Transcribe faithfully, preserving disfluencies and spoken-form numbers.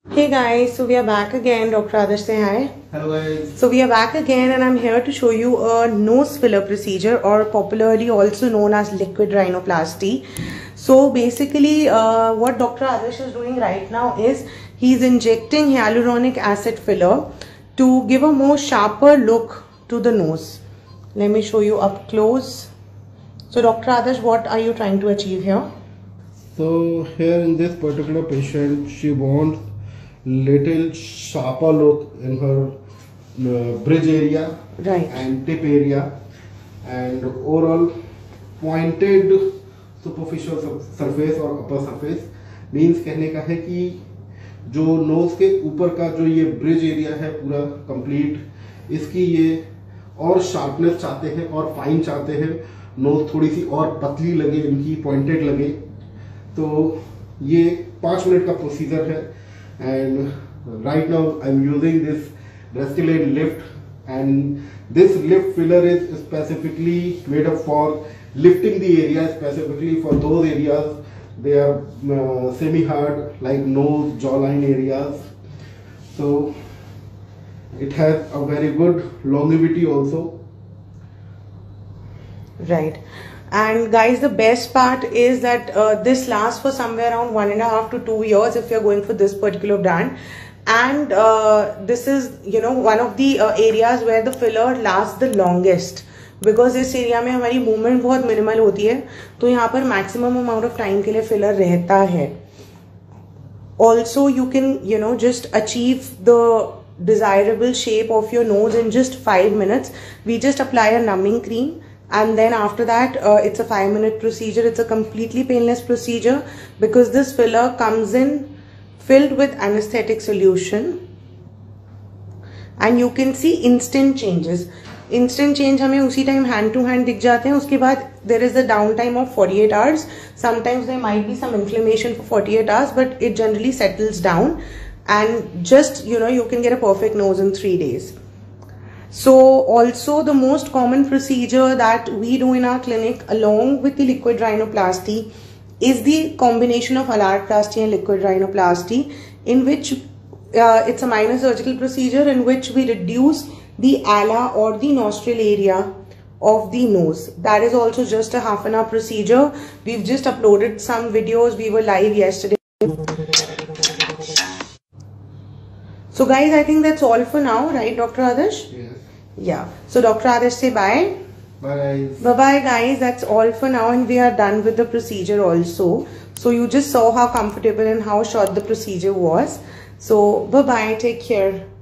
Hey guys, so we are back again. Doctor Adarsh, say hi. Hello guys. So we are back again and I'm here to show you a nose filler procedure, or popularly also known as liquid rhinoplasty. So basically uh, what Doctor Adarsh is doing right now is he's injecting hyaluronic acid filler to give a more sharper look to the nose. Let me show you up close. So Doctor Adarsh, what are you trying to achieve here? So here in this particular patient, she wants little sharper look in her uh, bridge area, right, and tip area, and overall pointed superficial surface और upper surface. Means कहने का है कि जो nose के ऊपर का जो ये bridge area है पूरा complete, इसकी ये और sharpness चाहते हैं और fine चाहते हैं, nose थोड़ी सी और पतली लगे, इनकी pointed लगे. तो ये पाँच मिनट का प्रोसीजर है. And right now I'm using this Restylane lift, and this lift filler is specifically made up for lifting the area, specifically for those areas they are uh, semi hard, like nose, jawline areas. So it has a very good longevity also. Right. And guys, the best part is that uh, this lasts for somewhere around one and a half to two years if you're going for this particular brand. And uh, this is, you know, one of the uh, areas where the filler lasts the longest, because इस area में हमारी movement बहुत minimal होती है, तो यहाँ पर maximum amount of time के लिए फिलर रहता है. Also, you can, you know, just achieve the desirable shape of your nose in just five minutes. We just apply a numbing cream. And then after that, uh, it's a five minute procedure. It's a completely painless procedure because this filler comes in filled with anesthetic solution. And you can see instant changes. Instant change हमें उसी time hand to hand दिख जाते हैं. उसके बाद there is a downtime of forty-eight hours. Sometimes there might be some inflammation for forty-eight hours, but it generally settles down. And just, you know, you can get a perfect nose in three days. So also the most common procedure that we do in our clinic along with the liquid rhinoplasty is the combination of alarplasty and liquid rhinoplasty, in which uh, it's a minor surgical procedure in which we reduce the ala or the nostril area of the nose. That is also just a half an hour procedure. We've just uploaded some videos. We were live yesterday. So guys, I think that's all for now, right, Doctor Adarsh? Yes. Yeah. So Doctor Adarsh, say bye. Bye guys. Bye bye guys. That's all for now, and we are done with the procedure also. So you just saw how comfortable and how short the procedure was. So bye bye. Take care.